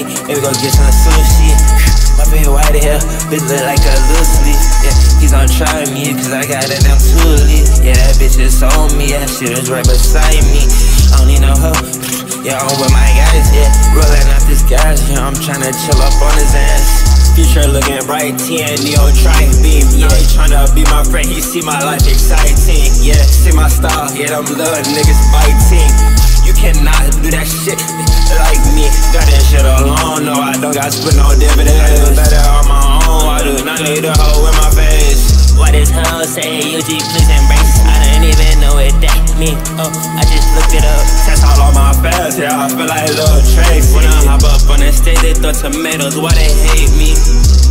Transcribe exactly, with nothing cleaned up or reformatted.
me. Maybe go get some sushi. My baby white hair, bitch look like a little sleep. Yeah, he's gonna try me, cause I got it down tooly. Yeah, that bitch is on me, that shit is right beside me. I don't need no hoe. Yeah, I'm with my guys, yeah. Rolling out this gas, yeah, I'm tryna chill up on his ass. Future looking bright, T N D O try beam. Yeah, he tryna be my friend, he see my life exciting. Yeah, see my style, yeah, them little niggas biting. You cannot do that shit like me. Got that shit alone, no, I don't got split no dividends. I do better on my own, I do not need a hoe in my face. What this hoe say, U G please embrace. I don't even know what that mean. Oh, I just looked it up. Test all on my face, yeah, I feel like Lil Tracy. When I hop up on the stage, they throw tomatoes, why they hate me?